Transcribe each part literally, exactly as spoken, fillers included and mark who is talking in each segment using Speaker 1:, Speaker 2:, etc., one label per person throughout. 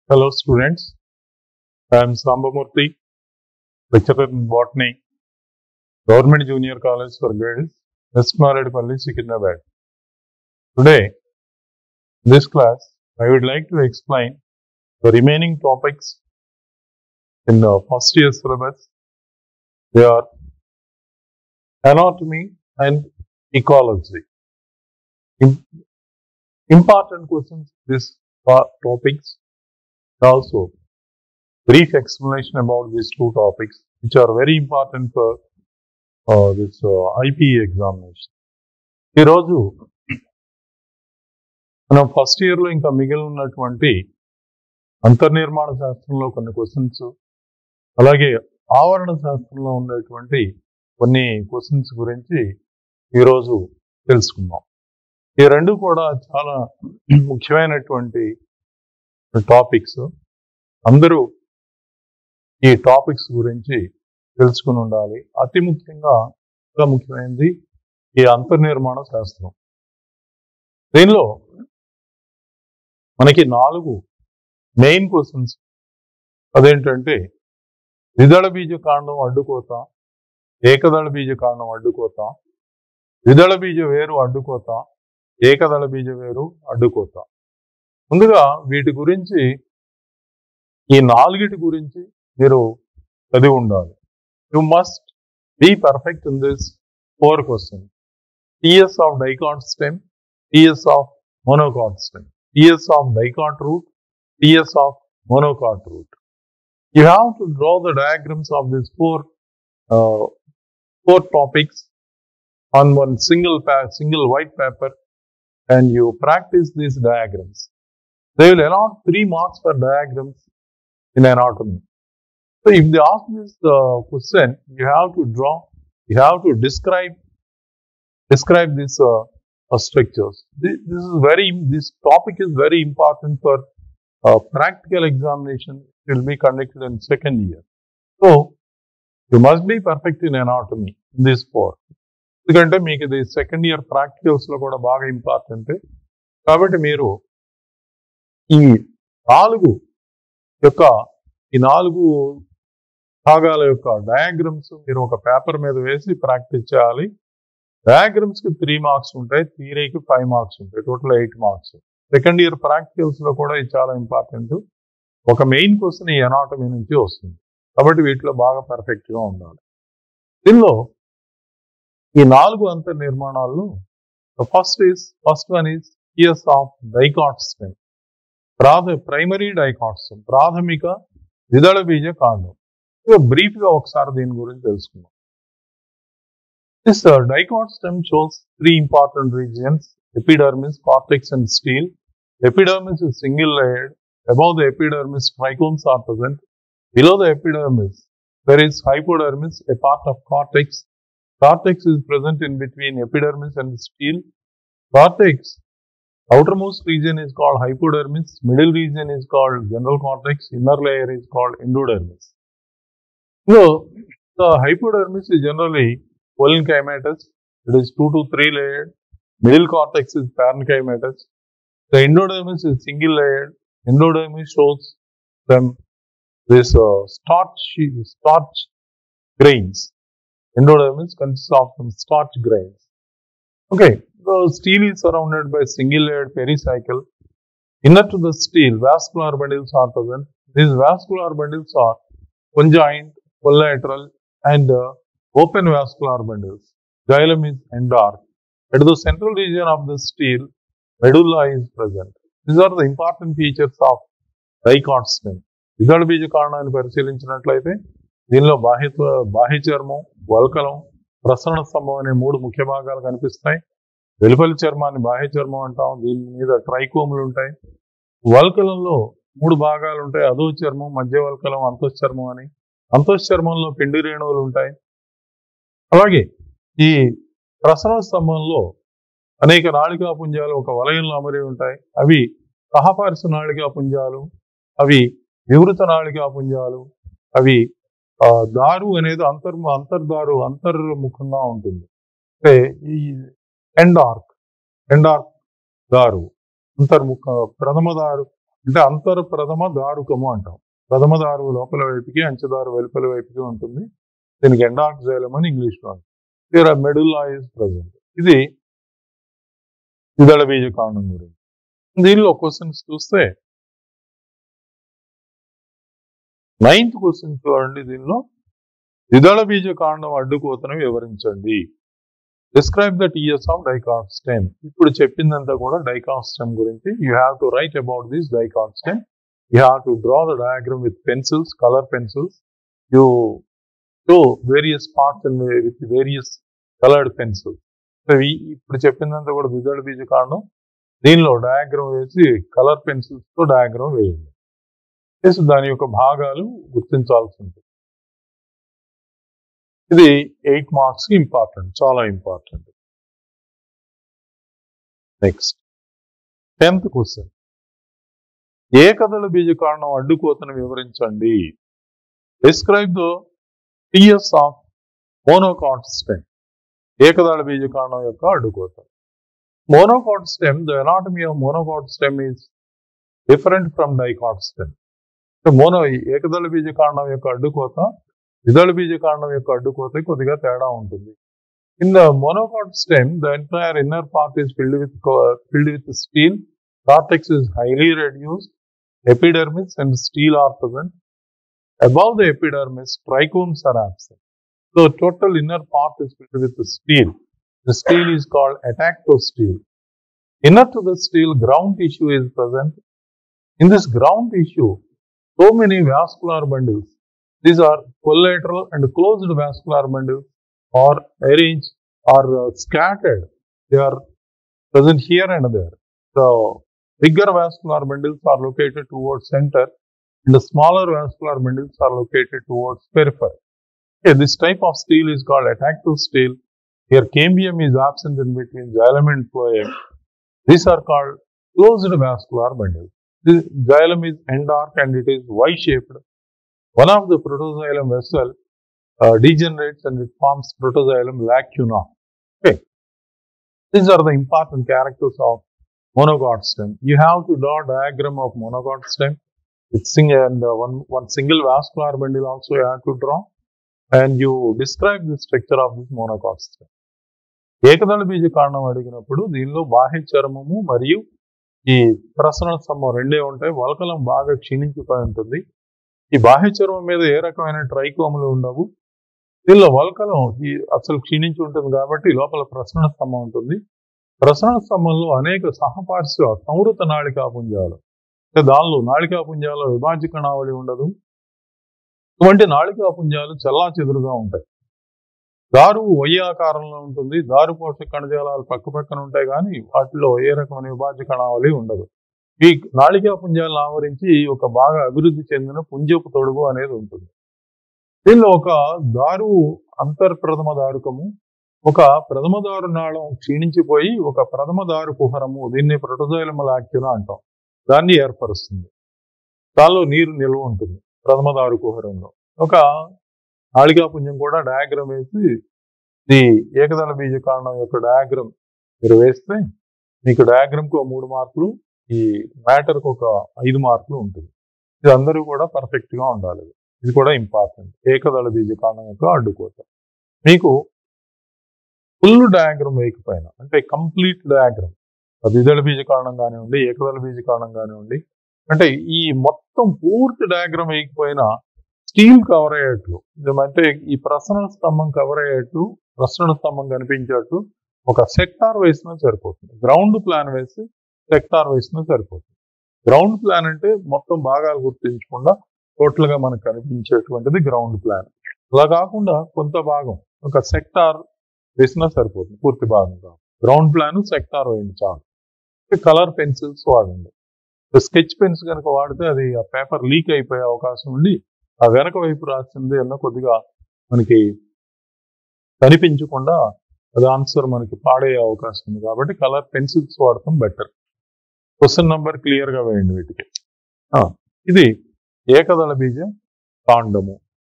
Speaker 1: Hello students, I am Sambamurthy, lecturer in botany, Government Junior College for Girls, West Maradipalli, Secunderabad. Today, in this class, I would like to explain the remaining topics in the first year syllabus. They are anatomy and ecology. Im- important questions these topics. Also, brief explanation about these two topics, which are very important for uh, this uh, I P E examination. ఈ రోజు మనం first year లో ఇంకా మిగిలి ఉన్నటువంటి అంతర్నిర్మాణ శాస్త్రంలో కొన్ని questions, అలాగే ఆవరణ శాస్త్రంలో ఉండేటువంటి కొన్ని క్వశ్చన్స్ గురించి ఈరోజు తెలుసుకుందాం. ఈ రెండు కూడా చాలా ముఖ్యమైనటువంటి టాపిక్స్. అందరూ ఈ టాపిక్స్ గురించి తెలుసుకుని ఉండాలి. అతి ముఖ్యంగా ఇంకా ముఖ్యమైనది ఈ అంతర్నిర్మాణ శాస్త్రం. దీనిలో మనకి నాలుగు మెయిన్ క్వశ్చన్స్. అదేంటంటే ద్విదళ బీజ కాండం అడ్డుకోత, ఏకదళ బీజ కాండం అడ్డుకోత, ద్విదళ బీజ వేరు అడ్డుకోత, ఏకదళ బీజ వేరు అడ్డుకోత. ముందుగా వీటి గురించి, ఈ నాలుగిటి గురించి మీరు చదివి ఉండాలి. You must be perfect in this four question. TS of dicot stem, TS of monocot stem, TS of dicot root, TS of monocot root. You have to draw the diagrams of these four uh, four topics on one single pa- single white paper, and you practice these diagrams. They will allot three marks for diagrams in anatomy. So if they ask this uh, question, you have to draw, you have to describe describe these uh, uh, structures. This, this is very this topic is very important for uh, practical examination. It will be conducted in second year. So you must be perfect in anatomy in this four. ఎందుకంటే మీకు ఇది second year practicals లో కూడా బాగా important. కాబట్టి మీరు ఈ నాలుగు యొక్క ఈ నాలుగు భాగాల యొక్క డయాగ్రమ్స్ మీరు ఒక పేపర్ మీద వేసి ప్రాక్టీస్ చేయాలి. డయాగ్రమ్స్ కి త్రీ మార్క్స్ ఉంటాయి, థియరీకి ఫైవ్ మార్క్స్ ఉంటాయి, total eight marks. Second year practicals లో కూడా ఇది చాలా ఇంపార్టెంట్. ఒక మెయిన్ క్వశ్చన్ ఈ ఎనాటమీ నుంచి వస్తుంది. కాబట్టి వీటిలో బాగా పర్ఫెక్ట్ గా ఉండాలి. దీనిలో ఈ నాలుగు అంతర్ నిర్మాణాల్లో first is first one is TS of dicot stem, ప్రాథ ప్రైమరీ డైకాట్ స్టెమ్, ప్రాథమిక ద్విదళ బీజ కాండం. బ్రీఫ్ గా ఒకసారి దీని గురించి తెలుసుకుందాం. This dicot stem shows three important regions: epidermis, cortex and stele. Epidermis is single layered. Above the epidermis, trichomes are present. Below the epidermis, there is hypodermis, a part of cortex. Cortex is present in between epidermis and steel. Cortex, outermost region is called hypodermis, middle region is called general cortex, inner layer is called endodermis. So, the hypodermis is generally polynchymatous. It is two to three layered. Middle cortex is parenchymatous. The endodermis is single layered. Endodermis shows them this uh, starch starch grains. Endodermis consists of some starch grains. Okay, the steel is surrounded by single layered pericycle. Inner to the steel, vascular bundles are present. These vascular bundles are conjoined, collateral, and uh, open vascular bundles. Xylem is endark. At the central region of the steel, medulla is present. These are the important features of dicot stem. ద్విదళ బీజ కాండాన్ని పరిశీలించినట్లయితే దీనిలో బాహ్య బాహ్య చర్మం, వల్కలం, ప్రసరణ స్తంభం అనే మూడు ముఖ్య భాగాలు కనిపిస్తాయి. వెలుపలి చర్మాన్ని బాహ్య చర్మం అంటాం. దీని మీద ట్రైకోములు ఉంటాయి. వల్కలంలో మూడు భాగాలు ఉంటాయి: అధో చర్మం, మధ్య వల్కలం, అంతఃచర్మం అని. అంతఃచర్మంలో పిండి రేణువులు ఉంటాయి. అలాగే ఈ ప్రసరణ స్తంభంలో అనేక నాళికా పుంజాలు ఒక వలయంలో అమరి ఉంటాయి. అవి సహపార్శ్వ నాళికా పుంజాలు, అవి వివృత నాళికా పుంజాలు, అవి దారు అనేది అంతర్ అంతర్దారు అంతర్ముఖంగా ఉంటుంది. అంటే ఈ ఎండార్క్ ఎండార్క్ దారు అంతర్ముఖ ప్రథమ దారు అంటే అంతర్ ప్రథమ దారుకము అంటాం. ప్రథమ దారువు లోపల వైపుకి, అంచెదారు వెలుపల వైపుకి ఉంటుంది. దీనికి ఎండాక్సైలం అని ఇంగ్లీష్లో అంటారు. Medulla is present. ఇది ద్విదళ బీజ కాండం గురించి. దీనిలో క్వశ్చన్స్ చూస్తే నైన్త్ క్వశ్చన్ చూడండి. దీనిలో ద్విదళ బీజ కాండం అడ్డుకోతను వివరించండి. Describe the TS of dicot stem. ఇప్పుడు చెప్పిందంతా కూడా డైకాట్ స్టెమ్ గురించి. You have to write about this dicot stem. You have to draw the diagram with pencils, colour pencils. You show various parts and with various coloured pencils. ఇప్పుడు చెప్పిందంతా కూడా ద్విదళ బీజ కాండం. దీనిలో డయాగ్రమ్ వేసి కలర్ పెన్సిల్స్ తో diagram వేయండి. వేసి దాని యొక్క భాగాలు గుర్తించాల్సి ఉంటుంది. ఇది ఎయిట్ మార్క్స్ కి ఇంపార్టెంట్, చాలా ఇంపార్టెంట్. Next tenth question. ఏకదళ బీజ కాండం అడ్డుకోతను వివరించండి. Describe the TS of monocot stem. ఏకదళ బీజ కాండం యొక్క అడ్డుకోత. Monocot stem, the anatomy of monocot stem is different from dicot stem. Mono ఏకదళ బీజ కాండం యొక్క అడ్డుకోత ద్విదళ బీజ కాండం యొక్క అడ్డుకోత కొద్దిగా తేడా ఉంటుంది. In the monocot stem, the entire inner part is filled with filled with stele. Cortex is highly reduced. Epidermis and steel are present. Above the epidermis, trichomes are absent. So total inner part is filled with the steel. The steel is called atactosteel. Inner to the steel, ground tissue is present. In this ground tissue, so many vascular bundles. These are collateral and closed vascular bundles are arranged or uh, scattered. They are present here and there. So bigger vascular bundles are located towards center and the smaller vascular bundles are located towards periphery. Okay, this type of steel is called atactosteel. Here cambium is absent in between xylem and phloem. These are called closed vascular bundles. This xylem is end-arc and it is Y-shaped. One of the protoxylem vessel uh, degenerates and it forms protoxylem lacuna. Okay, these are the important characters of monogod stem. You have to draw diagram of monogod stem with sing and uh, one one single vascular bundle also you have to draw, and you describe the structure of this monogod stem. ఏకదళ బీజ కాండం అడిగినప్పుడు దీనిలో బాహ్య చర్మము మరియు ఈ ప్రసరణ స్తంభం రెండే ఉంటాయి. వల్కలం బాగా క్షీణించిపోయి ఉంటుంది. ఈ బాహ్య చర్మం మీద ఏ రకమైన ట్రైకోములు ఉండవు. దీనిలో వల్కలం ఈ అసలు క్షీణించి ఉంటుంది కాబట్టి లోపల ప్రసరణ స్తంభం ఉంటుంది. ప్రసరణ స్తంభంలో అనేక సహపార్శ్వ సంవృత నాళికాపుంజాలు, దానిలో నాళికాపుంజాల విభాజ్య కణావళి ఉండదు. ఇటువంటి నాళికాపుంజాలు చల్లా చెదురుగా ఉంటాయి. దారువు వై ఆకారంలో ఉంటుంది. దారు పోషక కణజాలాలు పక్క పక్కన ఉంటాయి కానీ వాటిలో ఏ రకమైన విభాజ్య కణావళి ఉండదు. ఈ నాళికాపుంజాలను ఆవరించి ఒక బాగా అభివృద్ధి చెందిన పుంజపు తొడుగు అనేది ఉంటుంది. దీనిలో ఒక దారువు అంతర్ప్రథమ దారుకము, ఒక ప్రథమ దారు నాళం క్షీణించిపోయి ఒక ప్రథమ దారు కుహరము, దీన్ని ప్రోటోజైలం లాక్యునా అంటాం, దాన్ని ఏర్పరుస్తుంది. దానిలో నీరు నిల్వ ఉంటుంది ప్రథమ దారు కుహరంలో. ఒక నాళికాపుంజం కూడా డయాగ్రామ్ వేసి ఈ ఏకదళ బీజ కాండం యొక్క డయాగ్రామ్ మీరు వేస్తే మీకు డయాగ్రామ్కి ఒక మూడు మార్కులు, ఈ మ్యాటర్కి ఒక ఐదు మార్కులు ఉంటుంది. ఇది అందరూ కూడా పర్ఫెక్ట్ గా ఉండాలి. ఇది కూడా ఇంపార్టెంట్. ఏకదళ బీజ కాండం యొక్క అడ్డుకోత. మీకు ఫుల్ డయాగ్రామ్ వేయకపోయినా, అంటే కంప్లీట్ డయాగ్రామ్, ద్విదళ బీజ కాండం కానివ్వండి, ఏకదళ బీజ కాండం కానివ్వండి, అంటే ఈ మొత్తం పూర్తి డయాగ్రామ్ వేయకపోయినా స్టీల్ కవర్ అయ్యేట్లు, అంటే ఈ ప్రసరణ స్తంభం కవర్ అయ్యేట్లు, ప్రసరణ స్తంభం కనిపించేట్లు ఒక సెక్టార్ వేసినా సరిపోతుంది. గ్రౌండ్ ప్లాన్ వేసి సెక్టార్ వేసినా సరిపోతుంది. గ్రౌండ్ ప్లాన్ అంటే మొత్తం భాగాలు గుర్తించకుండా టోటల్ గా మనకు కనిపించేటువంటిది గ్రౌండ్ ప్లాన్. అలా కాకుండా కొంత భాగం ఒక సెక్టార్ వేసినా సరిపోతుంది, పూర్తి భాగం కాదు. గ్రౌండ్ ప్లాన్ సెక్టార్ వేయండి చాలు. కలర్ పెన్సిల్స్ వాడండి. స్కెచ్ పెన్స్ కనుక వాడితే అది ఆ పేపర్ లీక్ అయిపోయే అవకాశం ఉండి ఆ వెనక వైపు రాసింది అన్న కొద్దిగా మనకి కనిపించకుండా అది ఆన్సర్ మనకి పాడయ్యే అవకాశం ఉంది. కాబట్టి కలర్ పెన్సిల్స్ వాడటం బెటర్. క్వశ్చన్ నంబర్ క్లియర్ గా వేయండి వీటికి. ఇది ఏకదళ బీజ కాండము.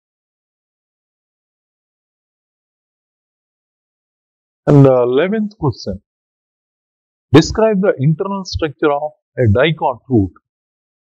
Speaker 1: And the eleventh question. Describe the internal structure of a dicot root.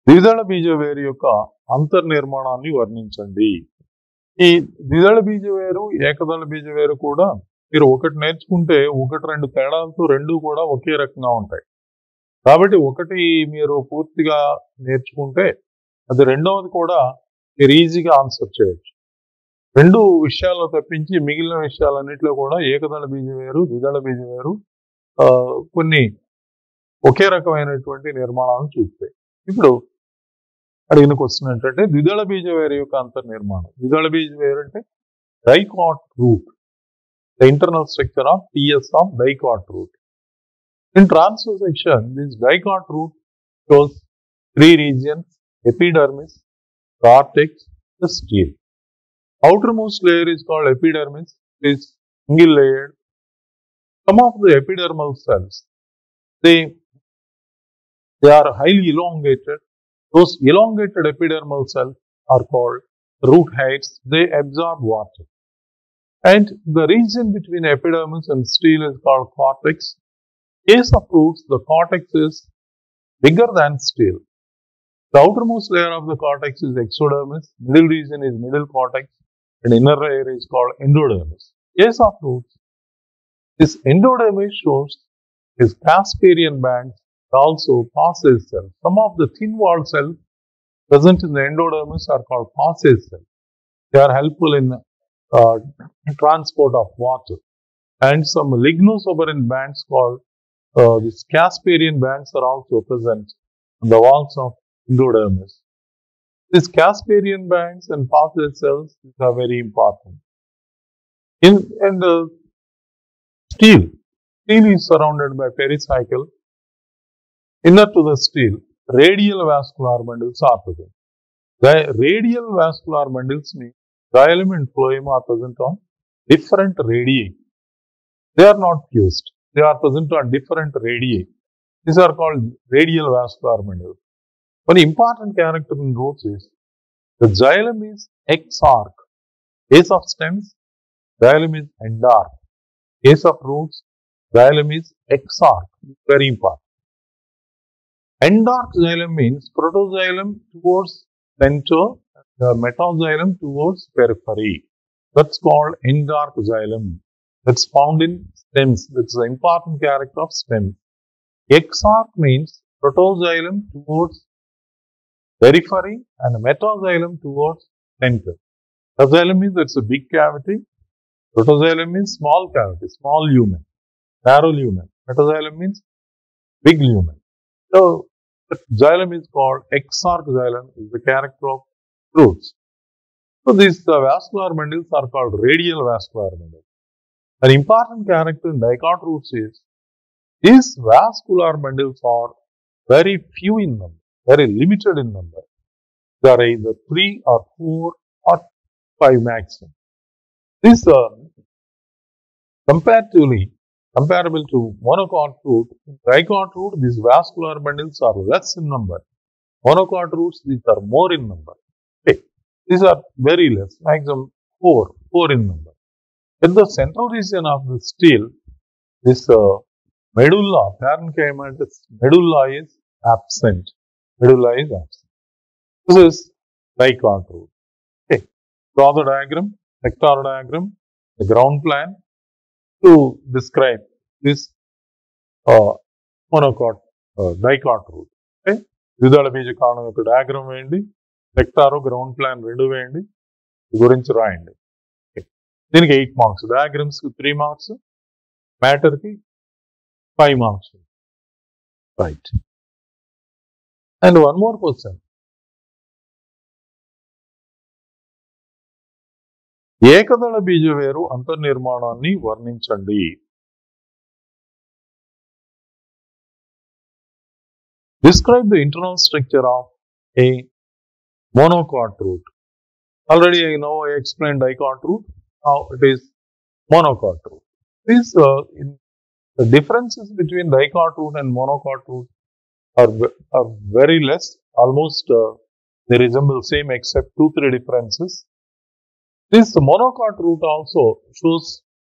Speaker 1: ద్విదళ బీజ వేరు యొక్క అంతర్నిర్మాణాన్ని వర్ణించండి. ఈ ద్విదళ బీజ వేరు, ఏకదళ బీజ వేరు కూడా మీరు ఒకటి నేర్చుకుంటే ఒకటి రెండు తేడాలతో రెండు కూడా ఒకే రకంగా ఉంటాయి. కాబట్టి ఒకటి మీరు పూర్తిగా నేర్చుకుంటే అది రెండవది కూడా మీరు ఈజీగా ఆన్సర్ చేయొచ్చు. రెండు విషయాల్లో తప్పించి మిగిలిన విషయాలన్నింటిలో కూడా ఏకదళ బీజ వేరు, ద్విదళ బీజ వేరు కొన్ని ఒకే రకమైనటువంటి నిర్మాణాలను చూస్తాయి. ఇప్పుడు అడిగిన క్వశ్చన్ ఏంటంటే ద్విదళ బీజ వేరు యొక్క అంతర్నిర్మాణం. ద్విదళ బీజ వేరు అంటే dicot root, the internal structure of TS of dicot root. In transversation, this dicot root shows three regions: epidermis, cortex, the stele. Outermost layer is called epidermis. It is single layered. Some of the epidermal cells, they, they are highly elongated. Those elongated epidermal cells are called root hairs. They absorb water. And the region between epidermis and stele is called cortex. In case of roots, the cortex is bigger than stele. The outermost layer of the cortex is exodermis, middle region is middle cortex, and inner layer is called endodermis. In case of roots, this endodermis shows is Casparian bands, also Passage cells. Some of the thin walled cells present in the endodermis are called Passage cells. They are helpful in uh, transport of water. And some lignosoberin bands called Uh, these Casparian bands are also present on the walls of endodermis. These Casparian bands and Passage cells are very important. In, in the stele, stele is surrounded by pericycle. Inner to the stele, radial vascular bundles are present. The radial vascular bundles mean xylem and phloem are present on different radii. They are not fused. They are present on different radii. These are called radial vascular bundles. One important character in roots is the xylem is exarch. Case of stems, xylem is endarch. Case of roots, xylem is exarch. Very important. Endarch xylem means protoxylem towards center, the metaxylem towards periphery. That's called endarch xylem. That's found in stems. That's the important character of stems. Exarch means protoxylem towards periphery and metaxylem towards center. Xylem means it's a big cavity. Protoxylem means small cavity, small lumen, narrow lumen. Metaxylem means big lumen. So, the xylem is called exarch xylem, is the character of roots. So, these uh, vascular bundles are called radial vascular bundles. An important character in dicot roots is these vascular bundles are very few in number, very limited in number. There are either three or four or five maximum. This uh, comparatively comparable to monocot root, in dicot root these vascular bundles are less in number. Monocot roots these are more in number. Okay. These are very less, maximum four, four in number. In the central region of the stele, this uh, medulla, parenchymatous medulla is absent. Medulla is absent. This is dicot root. Okay. Draw the diagram, vector diagram, the ground plan to describe this uh, monocot, uh, dicot root. Okay. ద్విదళ బీజ కాండం యొక్క diagram వేయండి, vector ground plan రెండు వేయండి, గురించి రాయండి. దీనికి ఎయిట్ మార్క్స్, డయాగ్రామ్స్ కి త్రీ మార్క్స్, మ్యాటర్ కి five marks. Right. And one more question. ఏకదళ బీజ వేరు అంతర్నిర్మాణాన్ని వర్ణించండి. Describe the internal structure of a monocot root. Already I know I explained dicot root. Now it is monocot root. These uh, in the differences between dicot root and monocot root are, are very less. Almost uh, they resemble same except two three differences. This monocot root also shows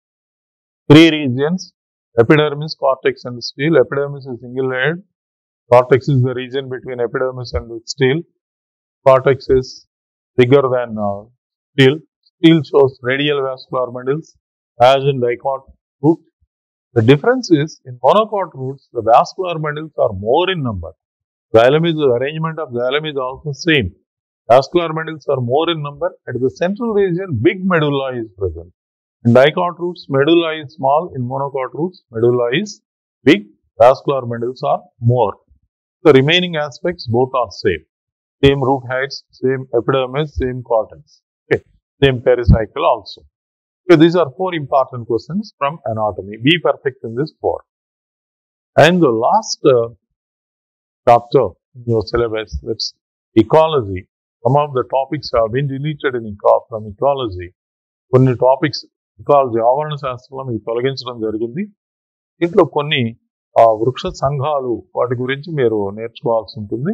Speaker 1: three regions: epidermis, cortex, and stele. Epidermis is single layered. Cortex is the region between epidermis and stele. Cortex is bigger than uh, stele. Stele shows radial vascular bundles as in dicot root. The difference is in monocot roots, the vascular bundles are more in number. Xylem is the arrangement of xylem is also same. Vascular bundles are more in number. At the central region, big medulla is present. In dicot roots, medulla is small. In monocot roots, medulla is big. Vascular bundles are more. The remaining aspects both are same. Same root heights, same epidermis, same cortex. Okay. Same pericycle also. So these are four important questions from anatomy. Be perfect in this four. And the last uh, chapter in your syllabus, that's ecology. Some of the topics have been deleted in eco from ecology. కొన్ని topics ecology ఆవరణ శాస్త్రంలో మీకు తొలగించడం జరిగింది. ఇంట్లో కొన్ని ఆ వృక్ష సంఘాలు వాటి గురించి మీరు నేర్చుకోవాల్సి ఉంటుంది.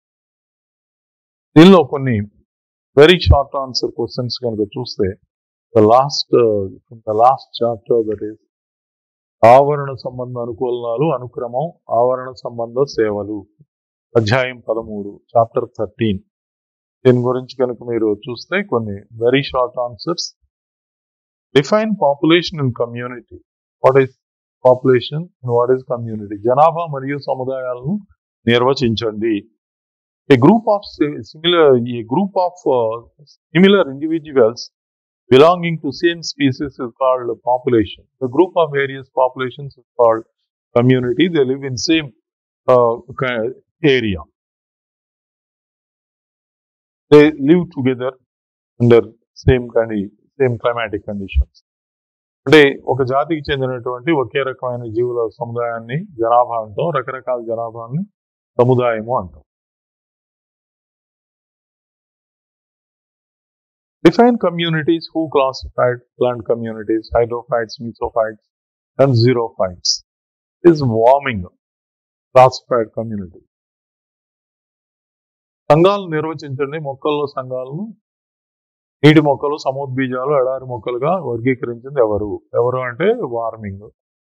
Speaker 1: దీనిలో కొన్ని వెరీ షార్ట్ ఆన్సర్ క్వశ్చన్స్ కనుక చూస్తే the last the last chapter that is ఆవరణ సంబంధ అనుకూలనాలు అనుక్రమం ఆవరణ సంబంధ సేవలు అధ్యాయం పదమూడు చాప్టర్ థర్టీన్. దీని గురించి కనుక మీరు చూస్తే కొన్ని very short answers. Define population in community. What is population and what is community? జనాభా మరియు సముదాయాలను నిర్వచించండి. A group of similar a group of uh, similar individuals belonging to same species is called population. The group of various populations is called community. They live in same uh, area. They live together under same kind of, same climatic conditions. అంటే ఒక జాతికి చెందినటువంటి ఒకే రకమైన జీవుల సముదాయాన్ని జనాభా అంటాం. రకరకాల జనాభాన్ని సముదాయము అంటాం. Define communities. Who classified plant communities? Hydrophytes, mesophytes, and xerophytes. Is warming classified community. సంఘాలు నిర్వచించండి. మొక్కల్లో సంఘాలను నీటి మొక్కలు, సముద్బీజాలు, ఎడారి మొక్కలుగా వర్గీకరించింది ఎవరు? ఎవరు అంటే వార్మింగ్.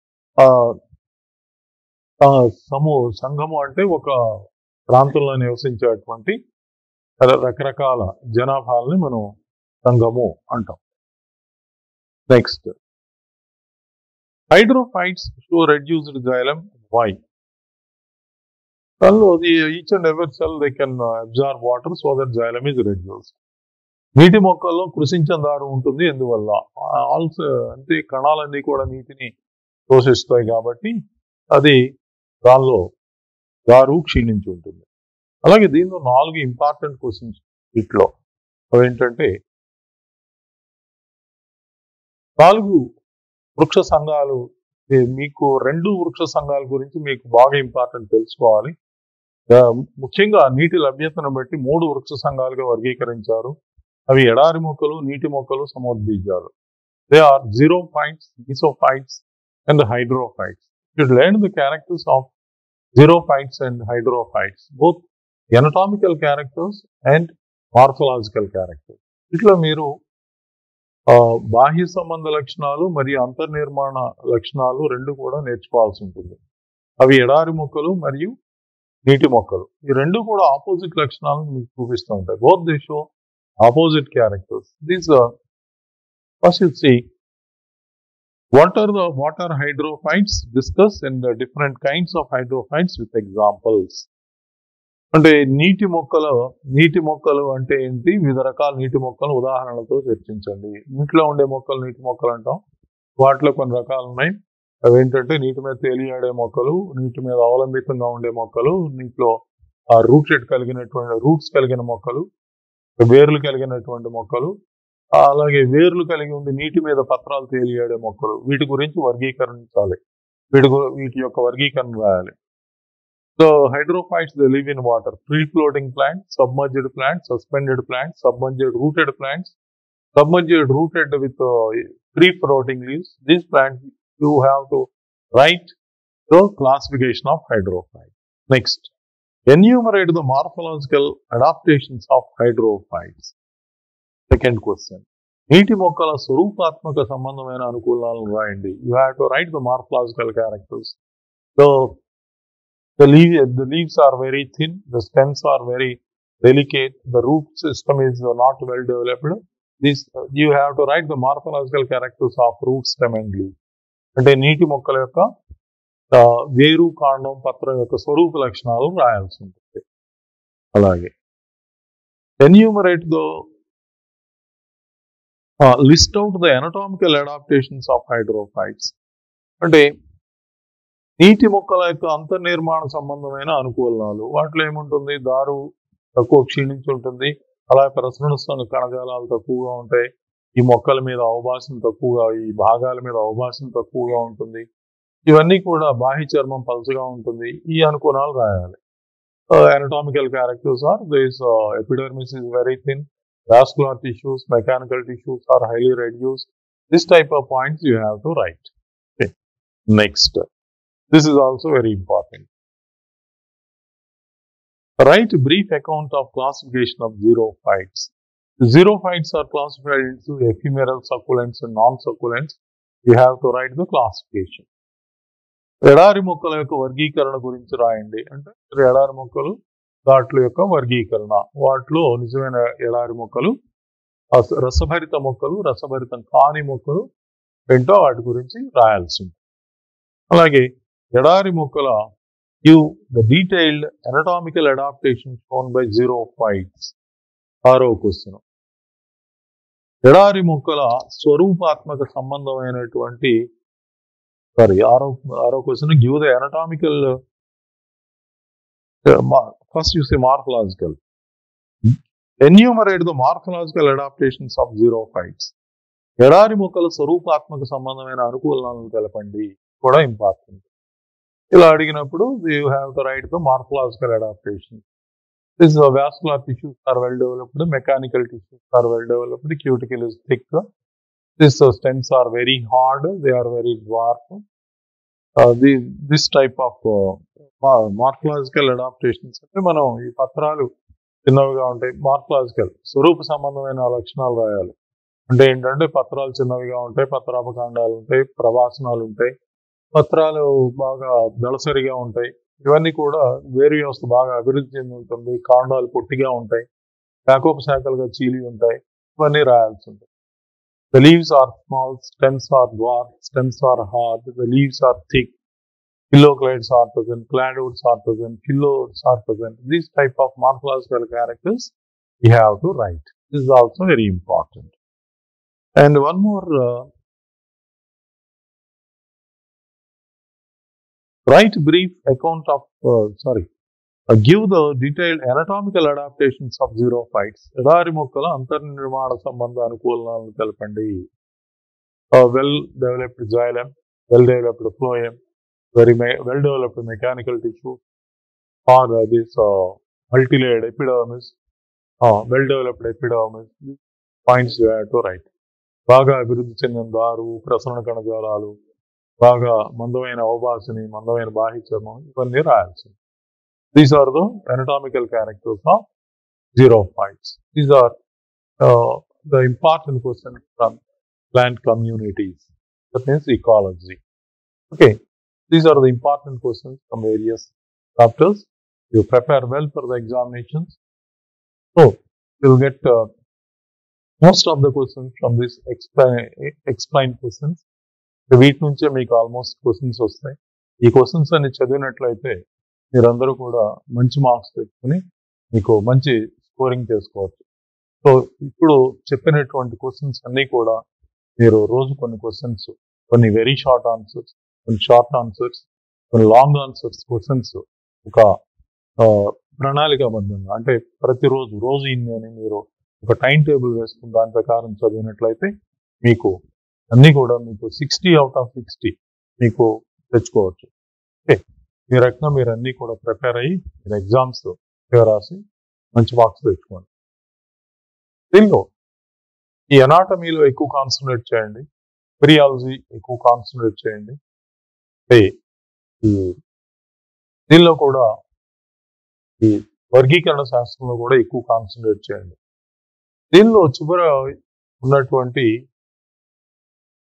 Speaker 1: సమూ సంఘము అంటే ఒక ప్రాంతంలో నివసించేటువంటి రకరకాల జనాభాలని మనం సంఘము అంటాం. Next, hydrophytes show reduced xylem. Why? దానిలో each and every cell they can absorb water so that xylem is reduced. నీటి మొక్కల్లో కృషించిన దారు ఉంటుంది. ఎందువల్ల? ఆల్సో అంటే కణాలన్నీ కూడా నీటిని శోషిస్తాయి కాబట్టి అది దానిలో దారు క్షీణించి ఉంటుంది. అలాగే దీనిలో నాలుగు ఇంపార్టెంట్ క్వశ్చన్స్ వీటిలో అవేంటంటే, నాలుగు వృక్ష సంఘాలు, మీకు రెండు వృక్ష సంఘాల గురించి మీకు బాగా ఇంపార్టెంట్ తెలుసుకోవాలి. ముఖ్యంగా నీటి లభ్యతను బట్టి మూడు వృక్ష సంఘాలుగా వర్గీకరించారు. అవి ఎడారి మొక్కలు, నీటి మొక్కలు, సముద్బీజాలు. They are xerophytes, mesophytes and hydrophytes. You should learn the characters of xerophytes and hydrophytes, both anatomical characters and morphological characters. ఇట్లా మీరు బాహ్య సంబంధ లక్షణాలు మరియు అంతర్నిర్మాణ లక్షణాలు రెండు కూడా నేర్చుకోవాల్సి ఉంటుంది. అవి ఎడారి మొక్కలు మరియు నీటి మొక్కలు ఈ రెండు కూడా ఆపోజిట్ లక్షణాలను మీకు చూపిస్తూ ఉంటాయి. Both they show opposite characters. These are, first you see, what are the what are hydrophytes? Discuss in the different kinds of hydrophytes with examples. అంటే నీటి మొక్కలు నీటి మొక్కలు అంటే ఏంటి? వివిధ రకాల నీటి మొక్కలు ఉదాహరణలతో చర్చించండి. నీటిలో ఉండే మొక్కలు నీటి మొక్కలు అంటాం. వాటిలో కొన్ని రకాలు ఉన్నాయి. అవి ఏంటంటే నీటి మీద తేలియాడే మొక్కలు, నీటి మీద అవలంబితంగా ఉండే మొక్కలు, నీటిలో రూటెడ్ కలిగినటువంటి రూట్స్ కలిగిన మొక్కలు, వేర్లు కలిగినటువంటి మొక్కలు, అలాగే వేర్లు కలిగి ఉండి నీటి మీద పత్రాలు తేలియాడే మొక్కలు. వీటి గురించి వర్గీకరించాలి. వీటి వీటి యొక్క వర్గీకరణ రాయాలి. So hydrophytes they live in water. Free floating plants, submerged plants, suspended plants, submerged rooted plants, submerged rooted with free floating leaves. These plants you have to write the classification of hydrophyte. Next, enumerate the morphological adaptations of hydrophytes. Second question, నీటి మొక్కల స్వరూపాత్మక సంబంధమైన అనుకూలాలను రాయండి. You have to write the morphological characters. So The, leaf, the leaves are very thin, the stems are very delicate, the root system is not well developed. This uh, you have to write the morphological characters of root, stem and leaf. అంటే నీటి మొక్కల యొక్క వేరు, కాండం, పత్రం యొక్క స్వరూప లక్షణాలు రాయాల్సి ఉంటుంది. అలాగే enumerate the list out the anatomical adaptations of hydrophytes. అంటే నీటి మొక్కల యొక్క అంతర్నిర్మాణ సంబంధమైన అనుకూలనాలు. వాటిలో ఏముంటుంది? దారు తక్కువ క్షీణించి ఉంటుంది, అలాగే ప్రసరణ కణజాలాలు తక్కువగా ఉంటాయి, ఈ మొక్కల మీద అవభాసం తక్కువగా, ఈ భాగాల మీద అవభాసం తక్కువగా ఉంటుంది, ఇవన్నీ కూడా బాహ్య చర్మం పలుచగా ఉంటుంది, ఈ అనుకూలాలు రాయాలి. anatomical characters are this uh, epidermis is very thin, vascular tissues, mechanical tissues are highly reduced. This type of points you have to write. Okay. Next, this is also very important. Write a brief account of classification of xerophytes. Xerophytes are classified into ephemeral succulents and non-succulents. You have to write the classification. ఎడారి మొక్కల యొక్క వర్గీకరణ గురించి రాయండి. అంటే ఎడారి మొక్కలు, వాటి యొక్క వర్గీకరణ, వాటిలో నిజమైన ఎడారి మొక్కలు, రసభరిత మొక్కలు, రసభరితం కాని మొక్కలు ఏంటో వాటి గురించి రాయాల్సి ఉంటుంది. అలాగే ఎడారి మొక్కల give the detailed anatomical adaptation shown by xerophytes. ఆరో క్వశ్చన్, ఎడారి మొక్కల స్వరూపాత్మక సంబంధమైనటువంటి సారీ ఆరో ఆరో question give the anatomical first you say morphological. Enumerate the morphological adaptations of xerophytes. ఎడారి మొక్కల స్వరూపాత్మక సంబంధమైన అనుకూలనాలను తెలపండి కూడా ఇంపార్టెంట్. ఇలా అడిగినప్పుడు you have to write the morphological adaptation. This vascular tissues are well developed, mechanical tissues are well developed, cuticle is thick, these uh, stems are very hard, they are very dwarf. Uh, the, this type of uh, morphological adaptations అంటే మనం ఈ పత్రాలు చిన్నవిగా ఉంటాయి, morphological స్వరూప సంబంధమైన లక్షణాలు రాయాలి. అంటే ఏంటంటే పత్రాలు చిన్నవిగా ఉంటాయి, పత్రాపకాండాలు ఉంటాయి, ప్రవాసనాలు ఉంటాయి, పత్రాలు బాగా దళసరిగా ఉంటాయి, ఇవన్నీ కూడా వేరు వ్యవస్థ బాగా అభివృద్ధి చెంది ఉంటుంది, కాండాలు పొట్టిగా ఉంటాయి, శాఖోపశాఖలుగా చీలి ఉంటాయి, ఇవన్నీ రాయాల్సి ఉంటుంది. The leaves are small, stems are dwarf, stems are hard, the leaves are thick, pilloclades are present, cladodes are present, phyllodes are present. These type of morphological characters you have to write. This is also very important. And one more, uh, write brief account of, uh, sorry, uh, give the detailed anatomical adaptations of xerophytes. ఎడారి మొక్కల అంతర్నిర్మాణ సంబంధ అనుకూలనాలను తెలపండి. Well developed xylem, well developed phloem, very well developed mechanical tissue, or uh, this uh, multilayered epidermis, uh, well developed epidermis. These points you have to write. బాగా అభివృద్ధి చెందిన దారు, ప్రసరణ కణజాలాలు, బాగా మందమైన అవభాసని, మందమైన బాహ్య చర్మం, ఇవన్నీ రాయాల్సింది. These are the anatomical characters of xerophytes. These are uh, the important questions from plant communities. That means ecology. Okay, these are the important questions from various chapters. You prepare well for the examinations. So, you will get uh, most of the questions from this explain, explained questions. వీటి నుంచే మీకు almost questions వస్తాయి. ఈ questions అన్ని చదివినట్లయితే మీరందరూ కూడా మంచి మార్క్స్ తెచ్చుకుని మీకు మంచి స్కోరింగ్ చేసుకోవచ్చు. సో ఇప్పుడు చెప్పినటువంటి క్వశ్చన్స్ అన్నీ కూడా మీరు రోజు కొన్ని క్వశ్చన్స్, కొన్ని వెరీ షార్ట్ ఆన్సర్స్, కొన్ని షార్ట్ ఆన్సర్స్, కొన్ని లాంగ్ ఆన్సర్స్ క్వశ్చన్స్ ఒక ప్రణాళికాబద్ధంగా, అంటే ప్రతిరోజు రోజు ఇన్ని అని మీరు ఒక టైం టేబుల్ వేసుకుని దాని ప్రకారం చదివినట్లయితే మీకు అన్నీ కూడా మీకు సిక్స్టీ అవుట్ ఆఫ్ సిక్స్టీ మీకు తెచ్చుకోవచ్చు. ఓకే, ఈ రకంగా మీరు అన్నీ కూడా ప్రిపేర్ అయ్యి మీరు ఎగ్జామ్స్ రాసి మంచి మార్క్స్ తెచ్చుకోండి. దీనిలో ఈ ఎనాటమీలో ఎక్కువ కాన్సన్ట్రేట్ చేయండి, ఫిరియాలజీ ఎక్కువ కాన్సన్ట్రేట్ చేయండి. ఈ దీనిలో కూడా ఈ వర్గీకరణ శాస్త్రంలో కూడా ఎక్కువ కాన్సన్ట్రేట్ చేయండి. దీనిలో చివర ఉన్నటువంటి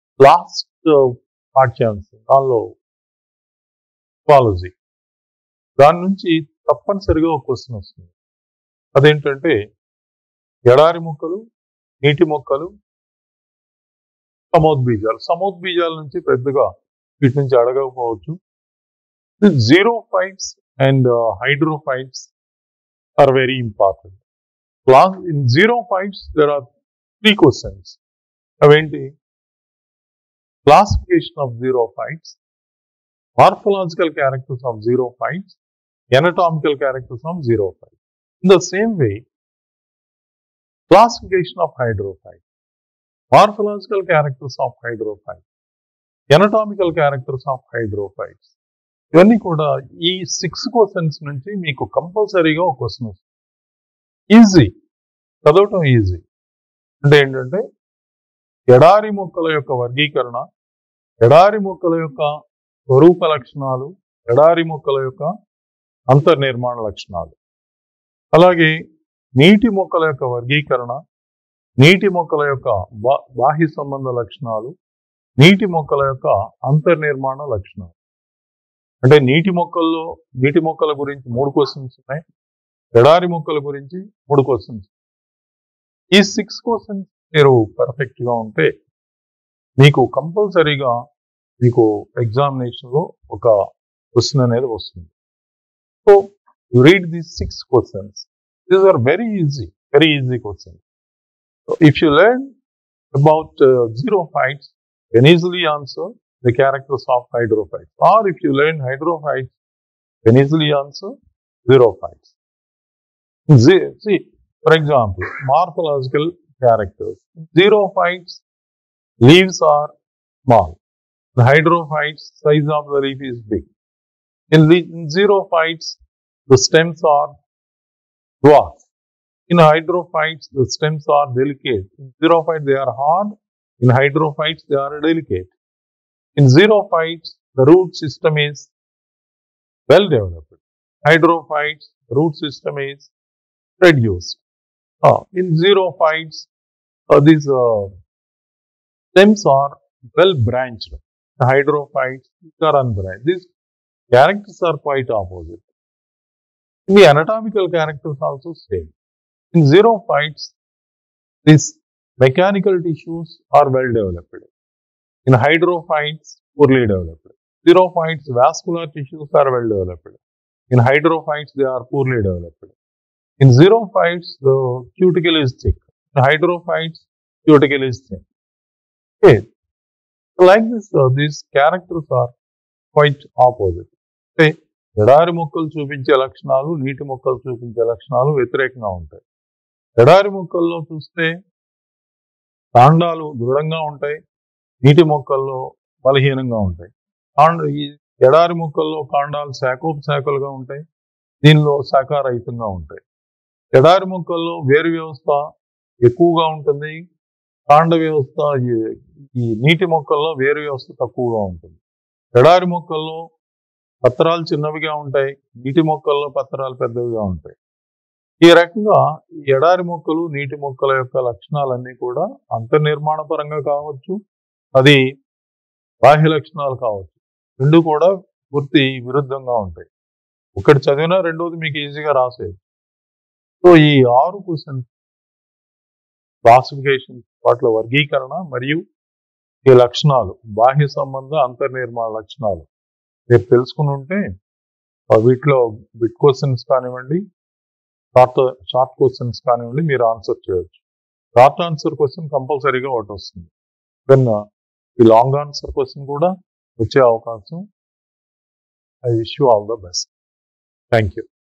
Speaker 1: లాస్ట్ పాఠ్యాంశం దానిలో హిస్టాలజీ. దాని నుంచి తప్పనిసరిగా ఒక క్వశ్చన్ వస్తుంది. అదేంటంటే ఎడారి మొక్కలు, నీటి మొక్కలు, సమోద్బీజాలు. సమోద్బీజాల నుంచి పెద్దగా వీటి నుంచి అడగకపోవచ్చు. Xerophytes and hydrophytes are very important. Class in xerophytes there are three questions. Aventi classification of xerophytes, morphological characters of xerophytes, anatomical characters of xerophytes. In the same way, classification of hydrophytes, morphological characters of hydrophytes, anatomical characters of hydrophytes. ఇవన్నీ కూడా ఈ six questions నుంచి మీకు కంపల్సరీగా ఒక question వస్తుంది. Easy, చదవటం easy. అంటే ఏంటంటే ఎడారి మొక్కల యొక్క వర్గీకరణ, ఎడారి మొక్కల యొక్క స్వరూప లక్షణాలు, ఎడారి మొక్కల యొక్క అంతర్నిర్మాణ లక్షణాలు, అలాగే నీటి మొక్కల యొక్క వర్గీకరణ, నీటి మొక్కల యొక్క బా బాహ్య సంబంధ లక్షణాలు, నీటి మొక్కల యొక్క అంతర్నిర్మాణ లక్షణాలు. అంటే నీటి మొక్కల్లో నీటి మొక్కల గురించి మూడు క్వశ్చన్స్ ఉన్నాయి, ఎడారి మొక్కల గురించి మూడు క్వశ్చన్స్. ఈ సిక్స్ క్వశ్చన్స్ మీరు పర్ఫెక్ట్ గా ఉంటే మీకు కంపల్సరీగా మీకు ఎగ్జామినేషన్ లో ఒక క్వశ్చన్ అనేది వస్తుంది. So you read these six questions. These are very easy, very easy questions. If you learn about xerophytes, you can easily answer the characters of hydrophytes. Or if you learn hydrophytes, you can easily answer xerophytes. See, for example, morphological characters. Xerophytes, leaves are small. The hydrophytes, size of the leaf is big. In, in xerophytes, the stems are dwarf. In hydrophytes, the stems are delicate. In xerophytes, they are hard. In hydrophytes, they are delicate. In xerophytes, the root system is well developed. Hydrophytes, the root system is reduced. Uh, in xerophytes, uh, these uh, stems are well branched. The hydrophytes are unbranched. These characters are quite opposite. In the anatomical characters also same. In xerophytes, these mechanical tissues are well developed. In hydrophytes, poorly developed. Xerophytes, vascular tissues are well developed. In hydrophytes, they are poorly developed. In xerophytes, the cuticle is thick. In hydrophytes, cuticle is thin. Okay. So like this, uh, these characters are quite opposite. Okay. ఎడారి మొక్కలు చూపించే లక్షణాలు, నీటి మొక్కలు చూపించే లక్షణాలు వ్యతిరేకంగా ఉంటాయి. ఎడారి మొక్కల్లో చూస్తే కాండాలు దృఢంగా ఉంటాయి, నీటి మొక్కల్లో బలహీనంగా ఉంటాయి. కాండ ఈ ఎడారి మొక్కల్లో కాండాలు శాఖోపశాఖలుగా ఉంటాయి, దీనిలో శాఖారహితంగా ఉంటాయి. ఎడారి మొక్కల్లో వేరు వ్యవస్థ ఎక్కువగా ఉంటుంది, కాండ వ్యవస్థ ఈ నీటి మొక్కల్లో వేరు వ్యవస్థ తక్కువగా ఉంటుంది. ఎడారి మొక్కల్లో పత్రాలు చిన్నవిగా ఉంటాయి, నీటి మొక్కల్లో పత్రాలు పెద్దవిగా ఉంటాయి. ఈ రకంగా ఎడారి మొక్కలు, నీటి మొక్కల యొక్క లక్షణాలన్నీ కూడా అంతర్నిర్మాణ పరంగా కావచ్చు, అది బాహ్య లక్షణాలు కావచ్చు, రెండు కూడా పూర్తి విరుద్ధంగా ఉంటాయి. ఒకటి చదివినా రెండోది మీకు ఈజీగా రాసేది. సో ఈ ఆరు క్వశ్చన్స్ క్లాసిఫికేషన్, వాటిలో వర్గీకరణ మరియు ఈ లక్షణాలు, బాహ్య సంబంధ అంతర్నిర్మాణ లక్షణాలు మీరు తెలుసుకుని ఉంటే వీటిలో బిట్ క్వశ్చన్స్ కానివ్వండి, షార్ట్ షార్ట్ క్వశ్చన్స్ కానివ్వండి మీరు ఆన్సర్ చేయొచ్చు. షార్ట్ ఆన్సర్ క్వశ్చన్ కంపల్సరీగా ఒకటి వస్తుంది. దెన్ ఈ లాంగ్ ఆన్సర్ క్వశ్చన్ కూడా వచ్చే అవకాశం. I wish you all the best. Thank you.